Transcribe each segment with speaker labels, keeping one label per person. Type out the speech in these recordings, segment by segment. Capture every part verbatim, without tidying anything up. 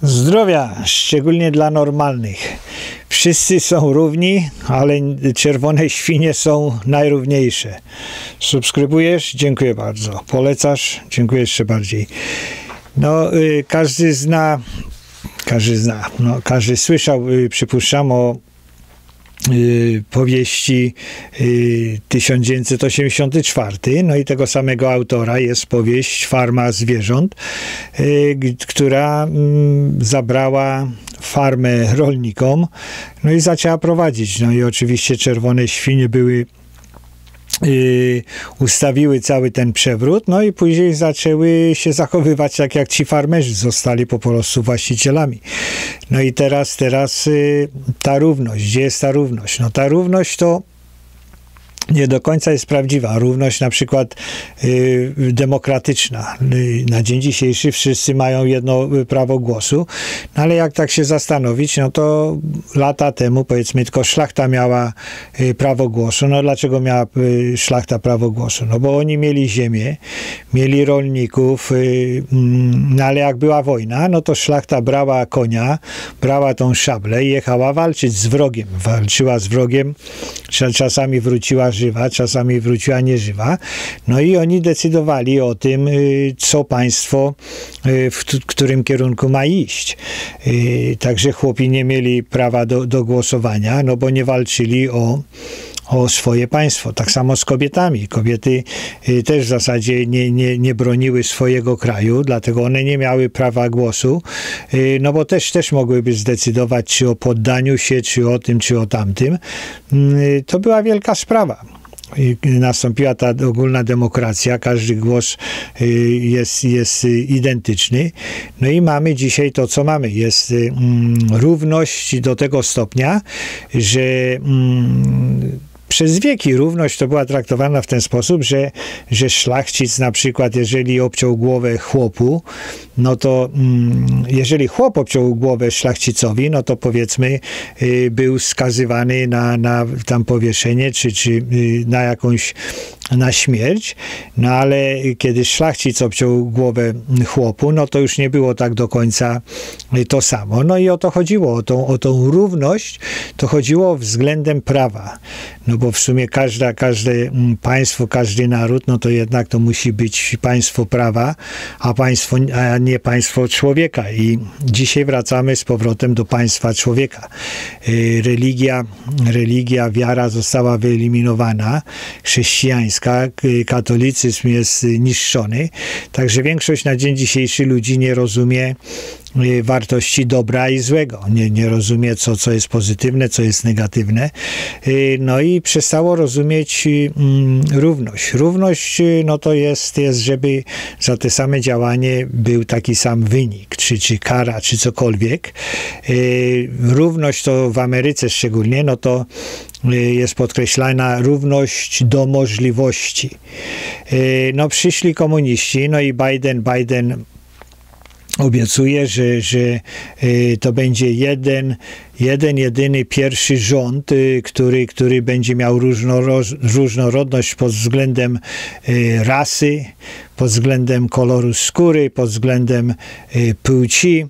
Speaker 1: Zdrowia, szczególnie dla normalnych. Wszyscy są równi, ale czerwone świnie są najrówniejsze. Subskrybujesz? Dziękuję bardzo. Polecasz? Dziękuję jeszcze bardziej. No, y, każdy zna, każdy zna, no, każdy słyszał, y, przypuszczam, o y, powieści y, tysiąc dziewięćset osiemdziesiąty czwarty. No i tego samego autora jest powieść Farma zwierząt, y, która y, zabrała farmę rolnikom, no i zaczęła prowadzić. No i oczywiście czerwone świnie były Yy, ustawiły cały ten przewrót, no i później zaczęły się zachowywać tak, jak ci farmerzy zostali po prostu właścicielami. No i teraz, teraz yy, ta równość, gdzie jest ta równość? No ta równość to nie do końca jest prawdziwa. Równość na przykład y, demokratyczna. Y, na dzień dzisiejszy wszyscy mają jedno prawo głosu, no ale jak tak się zastanowić, no to lata temu, powiedzmy, tylko szlachta miała y, prawo głosu. No dlaczego miała y, szlachta prawo głosu? No bo oni mieli ziemię, mieli rolników, y, y, no ale jak była wojna, no to szlachta brała konia, brała tą szablę i jechała walczyć z wrogiem. Walczyła z wrogiem, czasami wróciła żywa, czasami wróciła nieżywa. No i oni decydowali o tym, co państwo, w którym kierunku ma iść. Także chłopi nie mieli prawa do, do głosowania, no bo nie walczyli o o swoje państwo. Tak samo z kobietami. Kobiety też w zasadzie nie, nie, nie broniły swojego kraju, dlatego one nie miały prawa głosu, no bo też, też mogłyby zdecydować, czy o poddaniu się, czy o tym, czy o tamtym. To była wielka sprawa. Nastąpiła ta ogólna demokracja, każdy głos jest, jest identyczny. No i mamy dzisiaj to, co mamy. Jest mm, równość do tego stopnia, że mm, przez wieki równość to była traktowana w ten sposób, że, że szlachcic na przykład, jeżeli obciął głowę chłopu, no to mm, jeżeli chłop obciął głowę szlachcicowi, no to powiedzmy y, był skazywany na, na tam powieszenie, czy, czy y, na jakąś na śmierć, no ale kiedy szlachcic obciął głowę chłopu, no to już nie było tak do końca to samo. No i o to chodziło, o tą, o tą równość, to chodziło względem prawa. No bo w sumie każda, każde państwo, każdy naród, no to jednak to musi być państwo prawa, a państwo, a nie państwo człowieka. I dzisiaj wracamy z powrotem do państwa człowieka. Religia, religia, wiara została wyeliminowana, chrześcijaństwo, katolicyzm jest niszczony, także większość na dzień dzisiejszy ludzi nie rozumie wartości dobra i złego. Nie, nie rozumie, co, co jest pozytywne, co jest negatywne. No i przestało rozumieć mm, równość. Równość, no to jest, jest, żeby za te same działanie był taki sam wynik, czy, czy kara, czy cokolwiek. Równość to w Ameryce szczególnie, no to jest podkreślana równość do możliwości. No przyszli komuniści, no i Biden, Biden obiecuje, że, że to będzie jeden, jeden, jedyny pierwszy rząd, który, który będzie miał różnorodność pod względem rasy, pod względem koloru skóry, pod względem płci.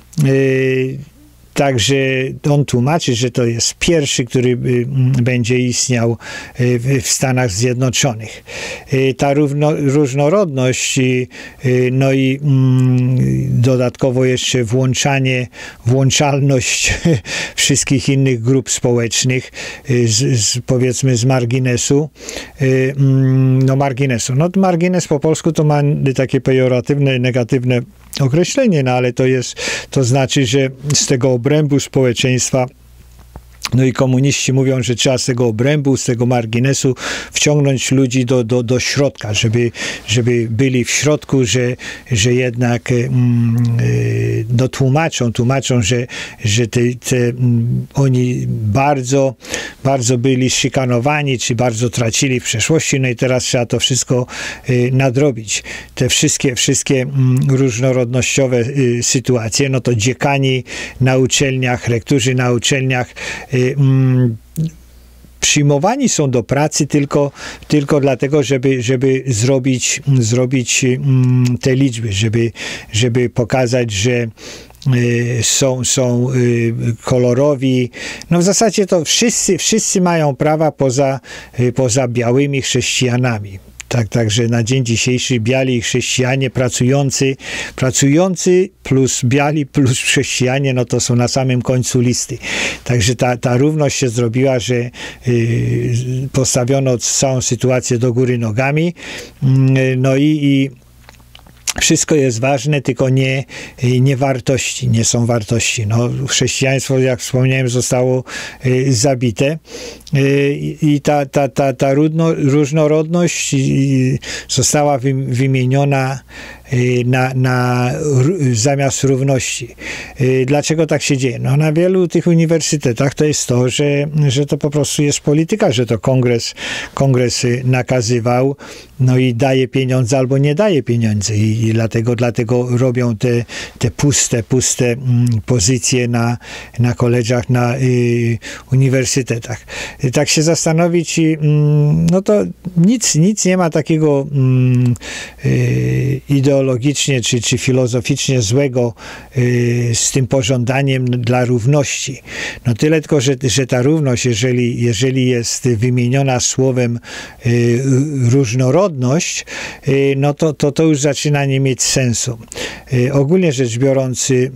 Speaker 1: Także on tłumaczy, że to jest pierwszy, który będzie istniał w Stanach Zjednoczonych. Ta równo, różnorodność, no i dodatkowo jeszcze włączanie, włączalność wszystkich innych grup społecznych, z, z, powiedzmy z marginesu, no marginesu. No margines po polsku to ma takie pejoratywne, negatywne określenie, no ale to jest, to znaczy, że z tego obrębu społeczeństwa, no i komuniści mówią, że trzeba z tego obrębu, z tego marginesu wciągnąć ludzi do, do, do środka, żeby, żeby byli w środku, że, że jednak mm, no tłumaczą, tłumaczą, że, że te, te, mm, oni bardzo, bardzo byli szykanowani, czy bardzo tracili w przeszłości, no i teraz trzeba to wszystko y, nadrobić. Te wszystkie, wszystkie mm, różnorodnościowe y, sytuacje, no to dziekani na uczelniach, rektorzy na uczelniach y, mm, przyjmowani są do pracy tylko, tylko dlatego, żeby, żeby zrobić, zrobić te liczby, żeby, żeby pokazać, że są, są kolorowi. No w zasadzie to wszyscy, wszyscy mają prawa poza, poza białymi chrześcijanami. Tak, także na dzień dzisiejszy biali chrześcijanie pracujący, pracujący plus biali plus chrześcijanie, no to są na samym końcu listy. Także ta, ta równość się zrobiła, że y, postawiono całą sytuację do góry nogami. Y, no i, i wszystko jest ważne, tylko nie, nie wartości, nie są wartości. No, chrześcijaństwo, jak wspomniałem, zostało y, zabite y, i ta, ta, ta, ta różno, różnorodność y, została wy, wymieniona y, na, na r, zamiast równości. Y, dlaczego tak się dzieje? No, na wielu tych uniwersytetach to jest to, że, że to po prostu jest polityka, że to kongres, kongres nakazywał, no i daje pieniądze albo nie daje pieniędzy i, i dlatego, dlatego robią te, te puste, puste mm, pozycje na, na koleżach, na y, uniwersytetach. I tak się zastanowić, y, no to nic, nic nie ma takiego y, ideologicznie czy, czy filozoficznie złego y, z tym pożądaniem dla równości. No tyle tylko, że, że ta równość, jeżeli, jeżeli jest wymieniona słowem y, różnorodność, y, no to, to to już zaczyna nie mieć sensu. Y, ogólnie rzecz biorąc, y,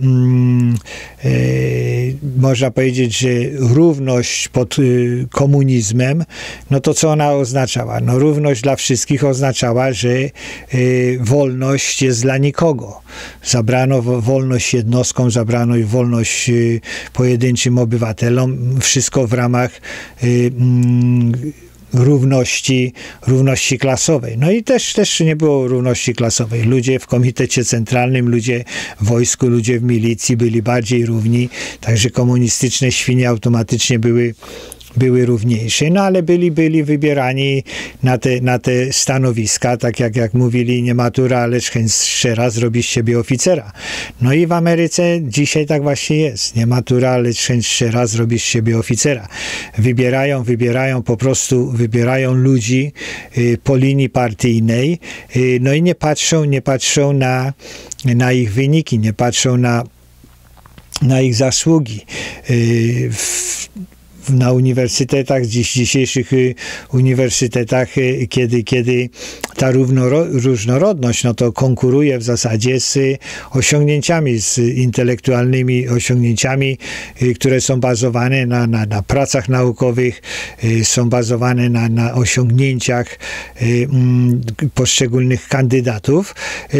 Speaker 1: y, można powiedzieć, że równość pod y, komunizmem, no to co ona oznaczała? No równość dla wszystkich oznaczała, że y, wolność jest dla nikogo. Zabrano wolność jednostkom, zabrano i wolność y, pojedynczym obywatelom. Wszystko w ramach y, y, równości, równości klasowej. No i też, też nie było równości klasowej. Ludzie w komitecie centralnym, ludzie w wojsku, ludzie w milicji byli bardziej równi, także komunistyczne świnie automatycznie były były równiejsze, no ale byli, byli wybierani na te, na te stanowiska, tak jak, jak mówili, nie matura, lecz chęć szczera zrobi z siebie oficera. No i w Ameryce dzisiaj tak właśnie jest. Nie matura, lecz chęć szczera zrobi z siebie oficera. Wybierają, wybierają, po prostu wybierają ludzi y, po linii partyjnej, y, no i nie patrzą, nie patrzą na, na ich wyniki, nie patrzą na, na ich zasługi. Y, w, na uniwersytetach, dziś, dzisiejszych uniwersytetach, kiedy, kiedy ta równoro, różnorodność, no to konkuruje w zasadzie z osiągnięciami, z intelektualnymi osiągnięciami, które są bazowane na, na, na pracach naukowych, są bazowane na, na osiągnięciach poszczególnych kandydatów.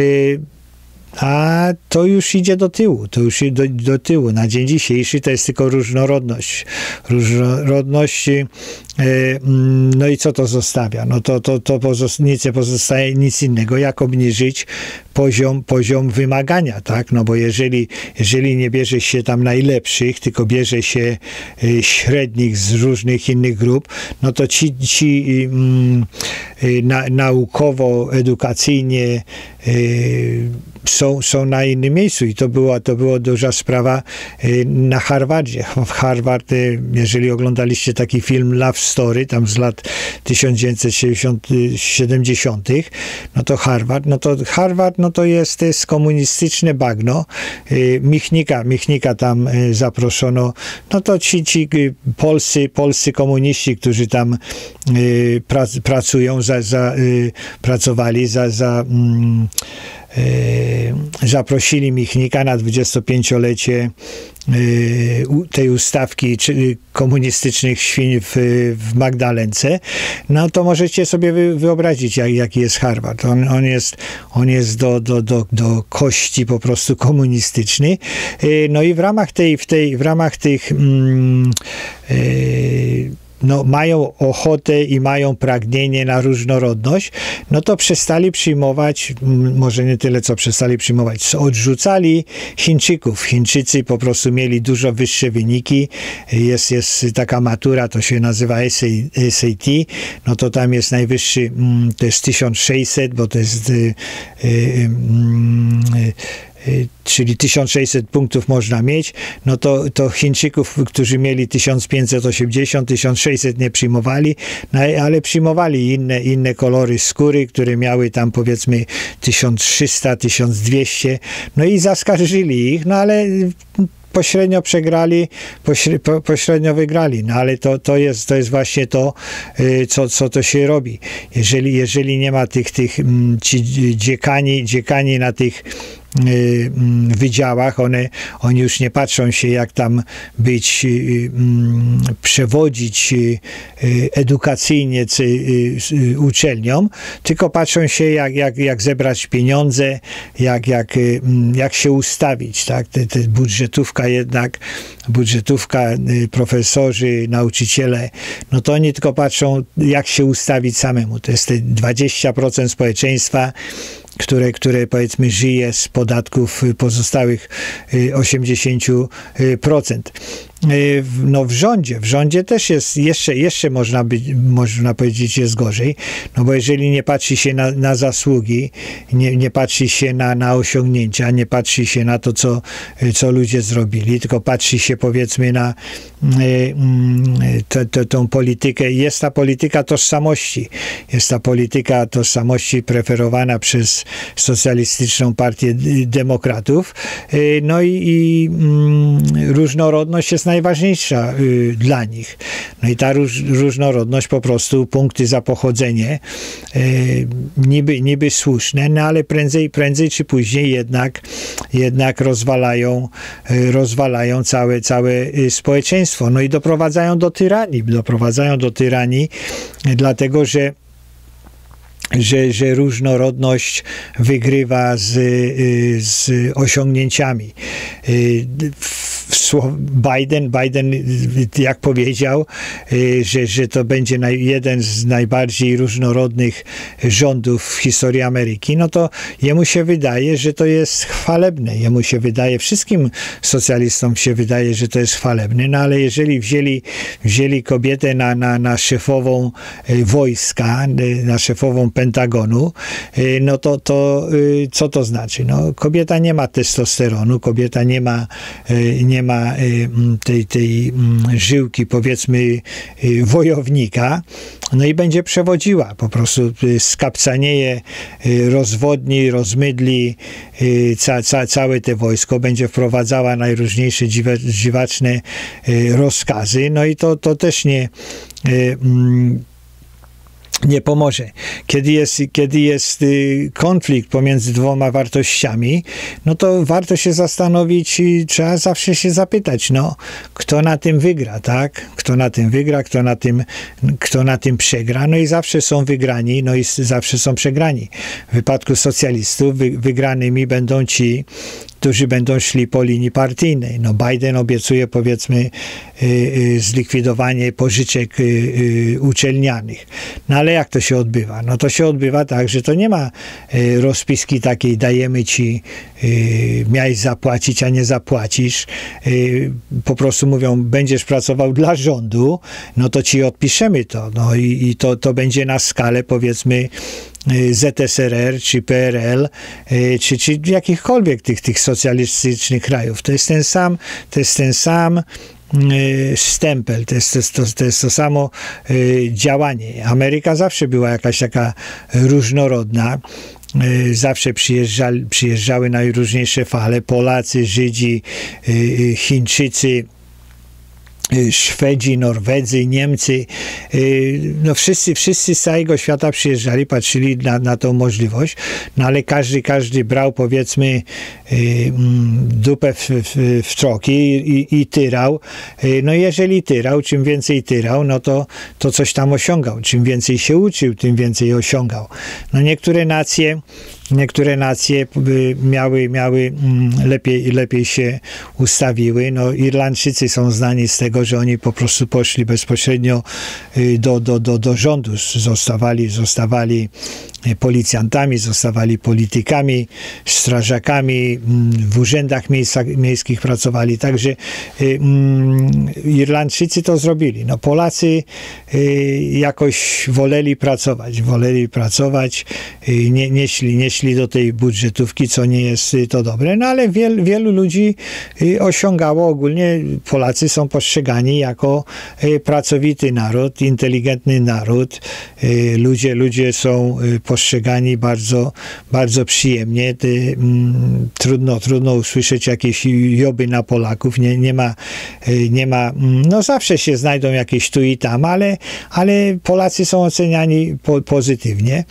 Speaker 1: A to już idzie do tyłu, to już idzie do, do tyłu. Na dzień dzisiejszy to jest tylko różnorodność. Różnorodność, e, no i co to zostawia? No to, to, to pozosta- nic nie pozostaje nic innego, jak obniżyć poziom, poziom wymagania, tak? No bo jeżeli, jeżeli nie bierze się tam najlepszych, tylko bierze się e, średnich z różnych innych grup, no to ci, ci mm, e, na, naukowo, edukacyjnie e, są, są na innym miejscu i to była, to była duża sprawa na Harvardzie. W Harvard, jeżeli oglądaliście taki film Love Story, tam z lat tysiąc dziewięćset siedemdziesiątych, no to Harvard, no to Harvard, no to jest, to jest komunistyczne bagno. Michnika, Michnika tam zaproszono, no to ci, ci polscy, polscy komuniści, którzy tam prac, pracują, za, za, pracowali za, za mm, zaprosili Michnika na dwudziestopięciolecie tej ustawki czyli komunistycznych świń w, w Magdalence, no to możecie sobie wyobrazić, jak, jaki jest Harvard. On, on jest, on jest do, do, do, do kości po prostu komunistyczny. No i w ramach tej, w tej, w ramach tych mm, yy, no, mają ochotę i mają pragnienie na różnorodność, no to przestali przyjmować, może nie tyle, co przestali przyjmować, odrzucali Chińczyków. Chińczycy po prostu mieli dużo wyższe wyniki. Jest, jest taka matura, to się nazywa S A T, no to tam jest najwyższy, to jest tysiąc sześćset, bo to jest y, y, y, czyli tysiąc sześćset punktów można mieć, no to, to Chińczyków, którzy mieli tysiąc pięćset osiemdziesiąt, tysiąc sześćset nie przyjmowali, no, ale przyjmowali inne, inne kolory skóry, które miały tam powiedzmy tysiąc trzysta, tysiąc dwieście, no i zaskarżyli ich, no ale pośrednio przegrali, pośrednio wygrali, no ale to, to, jest, to jest właśnie to, co, co to się robi. Jeżeli, jeżeli nie ma tych, tych ci dziekani, dziekani na tych wydziałach, one, oni już nie patrzą się, jak tam być, przewodzić edukacyjnie uczelniom, tylko patrzą się, jak, jak, jak zebrać pieniądze, jak, jak, jak się ustawić, tak? Te, te budżetówka jednak, budżetówka, profesorzy, nauczyciele, no to oni tylko patrzą, jak się ustawić samemu. To jest te dwadzieścia procent społeczeństwa, które, które powiedzmy żyje z podatków pozostałych osiemdziesiąt procent. No w rządzie, w rządzie też jest, jeszcze, jeszcze można, być, można powiedzieć, jest gorzej, no bo jeżeli nie patrzy się na, na zasługi, nie, nie patrzy się na, na osiągnięcia, nie patrzy się na to, co, co ludzie zrobili, tylko patrzy się powiedzmy na to, to, tą politykę. Jest ta polityka tożsamości, jest ta polityka tożsamości preferowana przez Socjalistyczną Partię Demokratów, no i, i różnorodność jest najważniejsza y, dla nich. No i ta róż, różnorodność, po prostu punkty za pochodzenie, y, niby, niby słuszne, no ale prędzej, prędzej czy później jednak, jednak rozwalają, y, rozwalają całe, całe y, społeczeństwo. No i doprowadzają do tyranii. Doprowadzają do tyranii, y, dlatego że Że, że różnorodność wygrywa z, z osiągnięciami. Biden, Biden, jak powiedział, że, że to będzie naj, jeden z najbardziej różnorodnych rządów w historii Ameryki, no to jemu się wydaje, że to jest chwalebne. Jemu się wydaje, wszystkim socjalistom się wydaje, że to jest chwalebne, no ale jeżeli wzięli, wzięli kobietę na, na, na szefową wojska, na szefową Pentagonu, no to, to co to znaczy? No, kobieta nie ma testosteronu, kobieta nie ma, nie ma tej, tej żyłki, powiedzmy, wojownika, no i będzie przewodziła, po prostu skapcanieje, rozwodni, rozmydli ca, ca, całe te wojsko, będzie wprowadzała najróżniejsze dziwa, dziwaczne rozkazy, no i to, to też nie nie pomoże. Kiedy jest, kiedy jest konflikt pomiędzy dwoma wartościami, no to warto się zastanowić i trzeba zawsze się zapytać, no, kto na tym wygra, tak? Kto na tym wygra, kto na tym, kto na tym przegra, no i zawsze są wygrani, no i zawsze są przegrani. W wypadku socjalistów wy, wygranymi będą ci, którzy będą szli po linii partyjnej. No Biden obiecuje, powiedzmy, y, y, zlikwidowanie pożyczek y, y, uczelnianych. No ale jak to się odbywa? No to się odbywa tak, że to nie ma y, rozpiski takiej, dajemy ci, y, miałeś zapłacić, a nie zapłacisz. Y, po prostu mówią, będziesz pracował dla rządu, no to ci odpiszemy to. No i, i to, to będzie na skalę, powiedzmy, Z S R R, czy P R L, czy, czy jakichkolwiek tych, tych socjalistycznych krajów. To jest ten sam, to jest ten sam stempel, to jest to, to, jest to samo działanie. Ameryka zawsze była jakaś taka różnorodna. Zawsze przyjeżdżali, przyjeżdżały najróżniejsze fale. Polacy, Żydzi, Chińczycy, Szwedzi, Norwedzy, Niemcy, no wszyscy, wszyscy z całego świata przyjeżdżali, patrzyli na, na tą możliwość, no ale każdy, każdy brał, powiedzmy, dupę w, w, w troki i, i tyrał. No jeżeli tyrał, czym więcej tyrał, no to, to coś tam osiągał. Czym więcej się uczył, tym więcej osiągał. No niektóre nacje Niektóre nacje miały, miały lepiej, lepiej się ustawiły. No, Irlandczycy są znani z tego, że oni po prostu poszli bezpośrednio do, do, do, do rządu. Zostawali, zostawali policjantami, zostawali politykami, strażakami, w urzędach miejska, miejskich pracowali. Także um, Irlandczycy to zrobili. No, Polacy y, jakoś woleli pracować, woleli pracować, y, nie, nie, szli, nie szli do tej budżetówki, co nie jest y, to dobre, no ale wiel, wielu ludzi y, osiągało. Ogólnie Polacy są postrzegani jako y, pracowity naród, inteligentny naród. Y, ludzie, ludzie są y, postrzegani bardzo, bardzo przyjemnie. Ty, mm, trudno, trudno usłyszeć jakieś joby na Polaków. Nie, nie ma, nie ma, no zawsze się znajdą jakieś tu i tam, ale, ale Polacy są oceniani po, pozytywnie.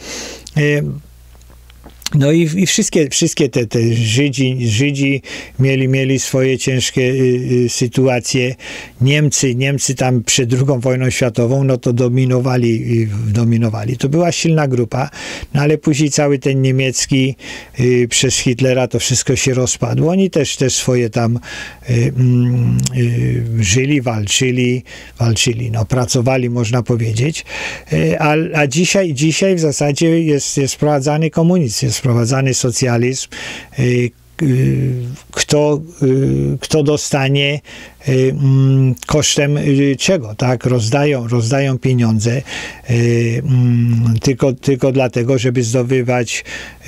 Speaker 1: No i, i wszystkie, wszystkie te, te Żydzi, Żydzi mieli, mieli swoje ciężkie y, y, sytuacje. Niemcy, Niemcy tam przed drugą wojną światową, no to dominowali, y, dominowali. To była silna grupa, no ale później cały ten niemiecki y, przez Hitlera to wszystko się rozpadło. Oni też te swoje tam y, y, żyli, walczyli, walczyli, no pracowali, można powiedzieć. Y, a, a dzisiaj, dzisiaj w zasadzie jest, jest wprowadzany komunizm, jest wprowadzany socjalizm. Kto, kto dostanie kosztem czego, tak? Rozdają, rozdają pieniądze tylko, tylko dlatego, żeby zdobywać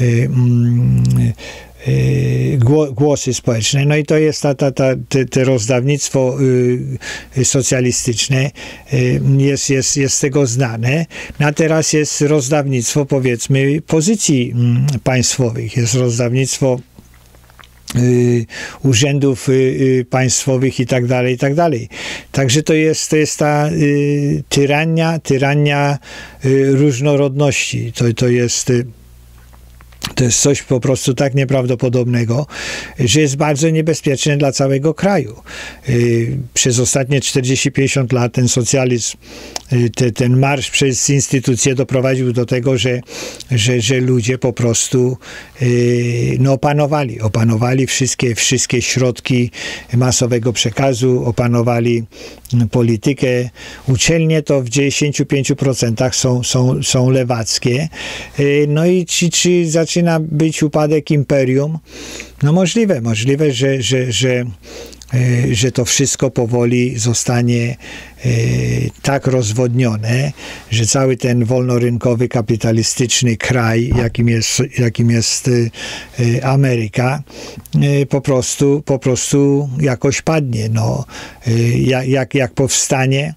Speaker 1: głosy społeczne. No i to jest ta, ta, ta, te, te rozdawnictwo socjalistyczne jest, jest, jest z tego znane. No a teraz jest rozdawnictwo, powiedzmy, pozycji państwowych. Jest rozdawnictwo Y, urzędów y, y, państwowych i tak dalej, i tak dalej. Także to jest, to jest ta y, tyrania, tyrania y, różnorodności. To, to jest y, To jest coś po prostu tak nieprawdopodobnego, że jest bardzo niebezpieczne dla całego kraju. Przez ostatnie czterdzieści pięćdziesiąt lat ten socjalizm, te, ten marsz przez instytucje doprowadził do tego, że, że, że ludzie po prostu no, opanowali, opanowali wszystkie, wszystkie środki masowego przekazu, opanowali politykę. Uczelnie to w dziewięćdziesięciu pięciu procentach są, są, są lewackie. No i czy, czy zaczyna być upadek imperium? No możliwe, możliwe, że, że, że, że to wszystko powoli zostanie tak rozwodnione, że cały ten wolnorynkowy, kapitalistyczny kraj, jakim jest, jakim jest Ameryka, po prostu, po prostu jakoś padnie. No, jak, jak powstanie,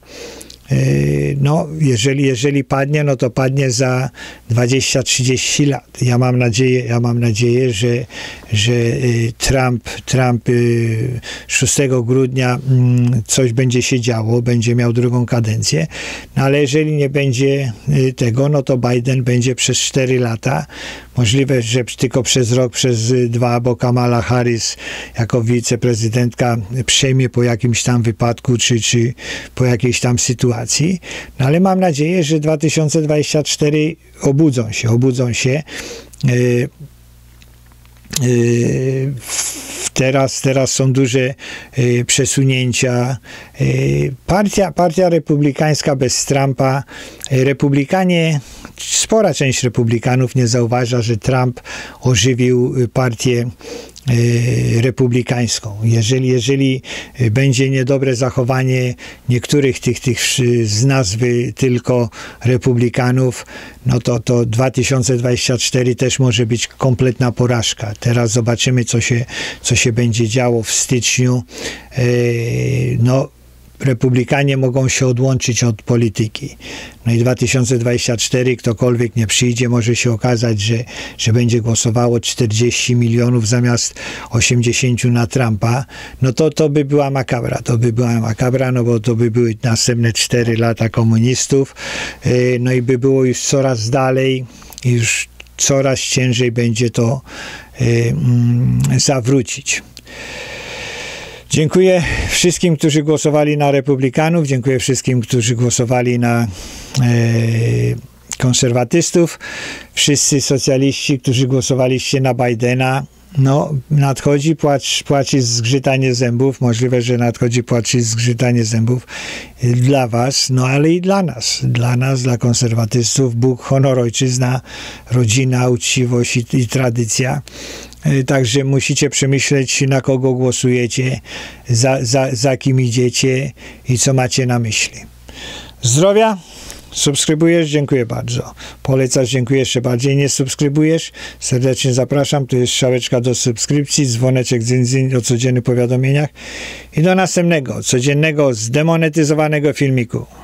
Speaker 1: no, jeżeli, jeżeli padnie, no to padnie za dwadzieścia trzydzieści lat. Ja mam nadzieję, ja mam nadzieję, że, że Trump, Trump szóstego grudnia coś będzie się działo, będzie miał drugą kadencję, no ale jeżeli nie będzie tego, no to Biden będzie przez cztery lata. Możliwe, że tylko przez rok, przez dwa, bo Kamala Harris jako wiceprezydentka przejmie po jakimś tam wypadku, czy, czy po jakiejś tam sytuacji. No ale mam nadzieję, że dwa tysiące dwudziesty czwarty obudzą się, obudzą się. Yy, yy, Teraz, teraz są duże y, przesunięcia. Y, partia, partia republikańska bez Trumpa. Y, republikanie, spora część republikanów nie zauważa, że Trump ożywił partię republikańską. Jeżeli, jeżeli będzie niedobre zachowanie niektórych tych, tych z nazwy tylko republikanów, no to, to dwa tysiące dwudziesty czwarty też może być kompletna porażka. Teraz zobaczymy, co się, co się będzie działo w styczniu. No, republikanie mogą się odłączyć od polityki. No i dwa tysiące dwudziesty czwarty, ktokolwiek nie przyjdzie, może się okazać, że, że będzie głosowało czterdzieści milionów zamiast osiemdziesięciu na Trumpa. No to, to by była makabra. To by była makabra, no bo to by były następne cztery lata komunistów. No i by było już coraz dalej, już coraz ciężej będzie to zawrócić. Dziękuję wszystkim, którzy głosowali na republikanów. Dziękuję wszystkim, którzy głosowali na e, konserwatystów. Wszyscy socjaliści, którzy głosowaliście na Bidena, No, nadchodzi płacz, płaci zgrzytanie zębów, możliwe, że nadchodzi płaci zgrzytanie zębów dla was, no ale i dla nas, dla nas, dla konserwatystów, Bóg, honor, ojczyzna, rodzina, uczciwość i, i tradycja. Także musicie przemyśleć, na kogo głosujecie, za, za, za kim idziecie i co macie na myśli. Zdrowia! Subskrybujesz? Dziękuję bardzo. Polecasz? Dziękuję jeszcze bardziej. Nie subskrybujesz? Serdecznie zapraszam. Tu jest strzałeczka do subskrypcji, dzwoneczek dzyn, dzyn o codziennych powiadomieniach i do następnego, codziennego, zdemonetyzowanego filmiku.